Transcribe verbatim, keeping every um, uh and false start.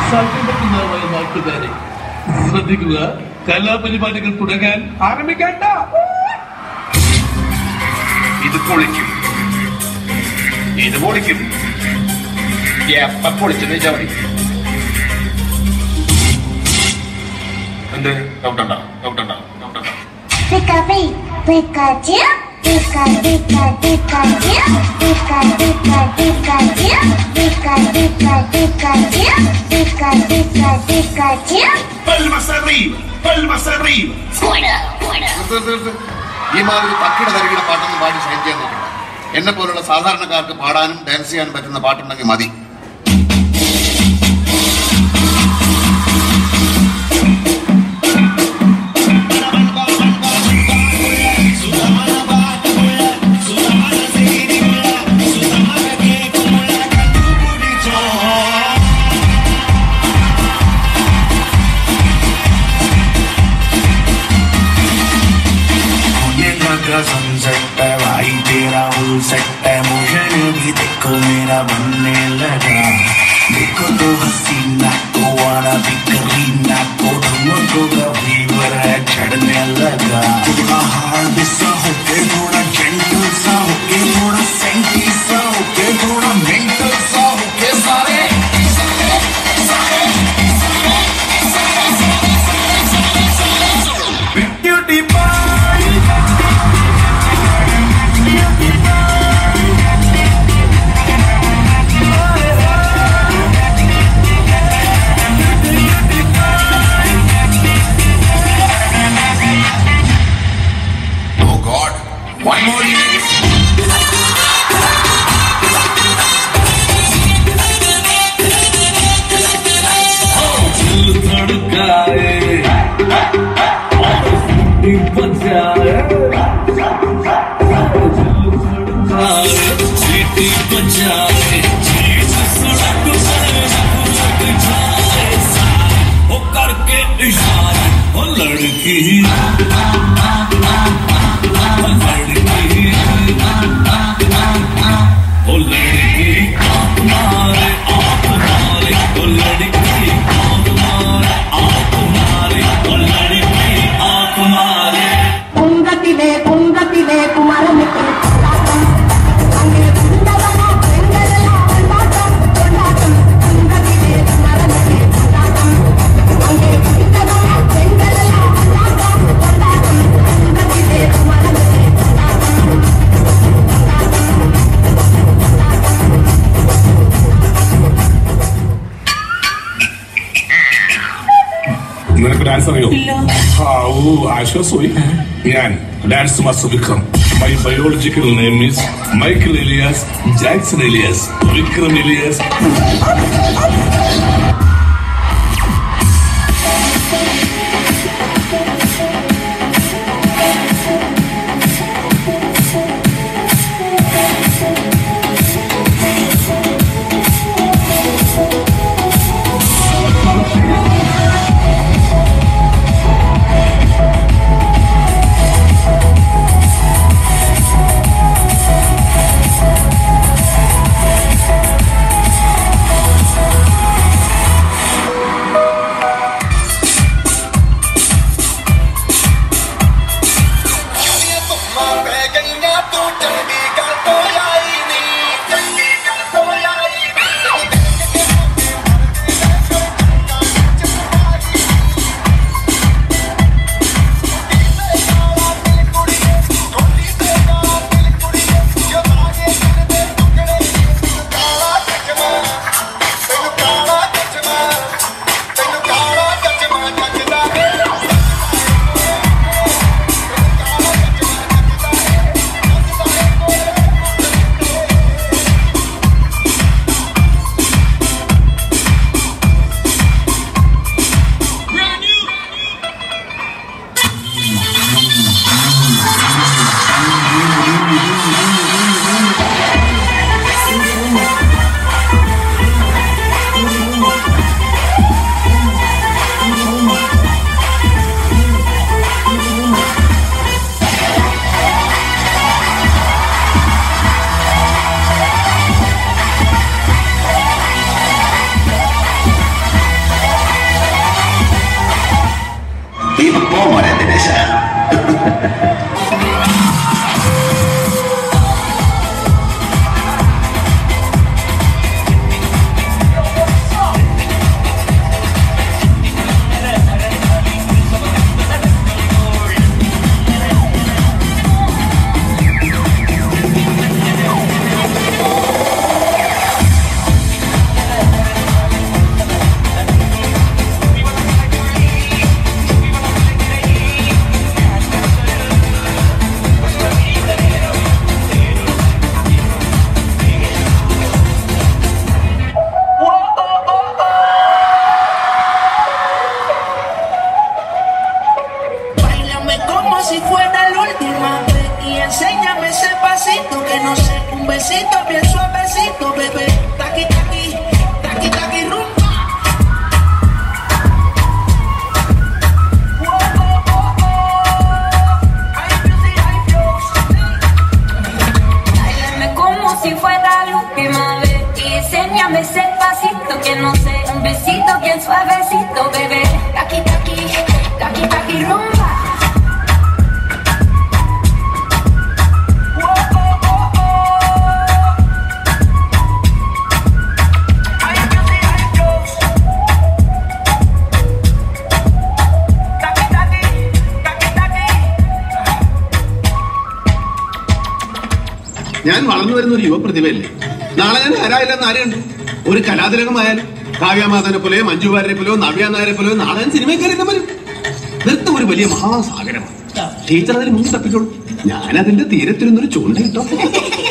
സൗകര്യപ്രദമായ നാട്ടുകാരെ ശ്രദ്ധിക്കുക. കലാപരിപാടികൾ തുടങ്ങാൻ ആരംഭിക്കണ്ട. ഇത് പൊളിക്കും, ഇത് പൊളിക്കും. എപ്പ പൊളിച്ചെന്ന് വെച്ചാൽ മതി. എന്ത് ഡൗട്ടുണ്ടോ? ഡൗട്ടുണ്ടോ? ഡൗട്ടുണ്ടോ? ഈ മാതിരി തക്കിട തരികിട പാട്ടൊന്നും പാടി സൈൻ ചെയ്യാൻ നോക്കണം. എന്നെ പോലുള്ള സാധാരണക്കാർക്ക് പാടാനും ഡാൻസ് ചെയ്യാനും പറ്റുന്ന പാട്ടുണ്ടെങ്കിൽ മതി. सनसेट है भाई तेरा फुल सेट है, मोशन भी देखो मेरा बनने लगा. देखो तो हसीना को वाला भी करीना को तुमको का फीवर है चढ़ने लगा. थोड़ा हार्ड सा होके, थोड़ा जेंटल सा होके, थोड़ा सेंटी सा होके, थोड़ा मेंटल सा होके, सारे beauty one more year. Oh, दिल धड़काए और सीटी बजाए, दिल धड़काए सीटी बजाए, चीज सड़क पर लग जाए, वो करके इशारा वो लड़की ഡാൻസ് അറിയോ? ആശ്വാസമായി. ഞാൻ dance master Vikram. My biological name is Michael alias Jackson alias Vikram alias. ese pasito que no sé, un besito bien suavecito, bebé. Taki taki, taki taki rumba. ഞാൻ വളർന്നു വരുന്ന ഒരു യുവപ്രതിഭയല്ലേ. നാളെ ഞാൻ ആരായില്ലെന്ന് ആരെയുണ്ട്? ഒരു കലാതിലകമായാലും കാവ്യമാധവനെ പോലെയോ മഞ്ജു വാര്യരെ പോലെയോ നവ്യ നായരെ പോലെയോ നാളെ ഞാൻ സിനിമയിൽ കയറി വരും. നൃത്തം ഒരു വലിയ മഹാസാഗരമാണ്. ടീച്ചർ അതിന് മുന്നിൽ തപ്പിക്കോളൂ. ഞാനതിന്റെ തീരത്തിരുന്നൊരു ചൂണ്ടയിട്ടോ.